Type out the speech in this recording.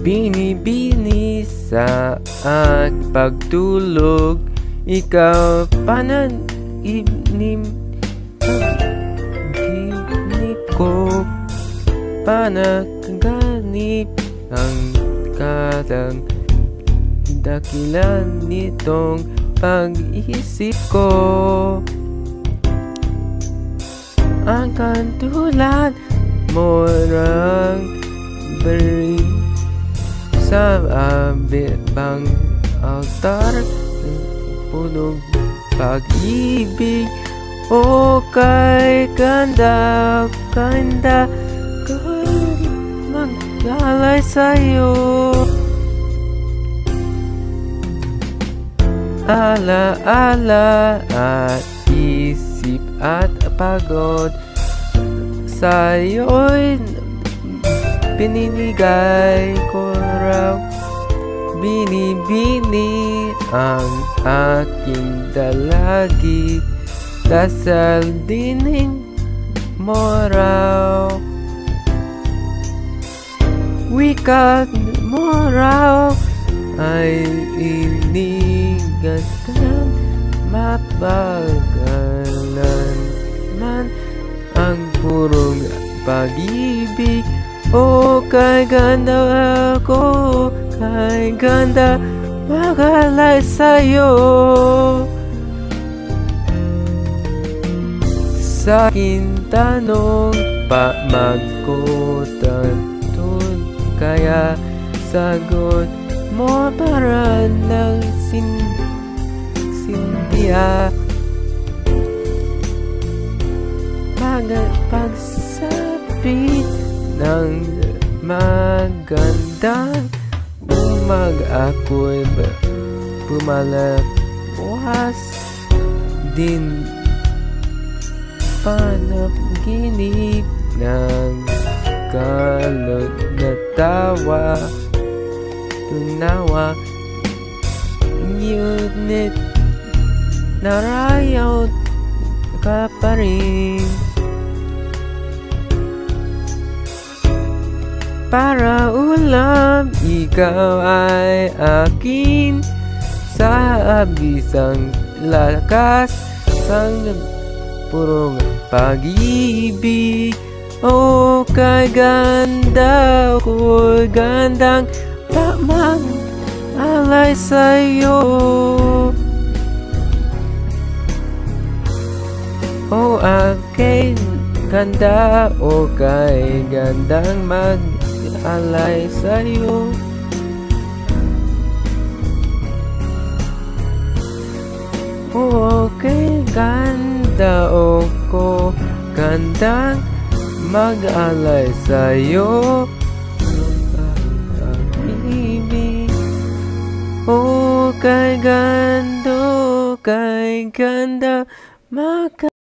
Binibini sa pagtulog, ikaw panaginip ko, panaganip ang katang dakilan nitong pag-isip ko. Ang katulad mo rang beri sa bang altar, punog pag-ibig. O kay ganda, ganda ko mag-alay sa'yo. Ala-ala at isip at pagod sa'yo'y pininigay ko raw. Binibini ang aking dalagi, dasal dining mo raw. Wikat mo raw ay inigatang mapagalan man ang purong pag-ibig. O kay ganda ako, kay ganda mag-alay sa'yo. Sa'kin tanong pa magkutatun, kaya sagot mo para ng Cynthia. Pagsabi ng magandang ako'y pumalawas din panaginip ng kalot na tawa, tunawa, ngunit narayaw ka pa rin. Para ulam, ikaw ay akin sa abisang lakas sang purong pag-ibig. O kay ganda ko'y gandang mag-alay sa'yo. O aking ganda, o kay gandang mag-alay sa'yo. O kay ganda, o ko gandang mag-alay sa'yo. Pag-ibig. O kay ganda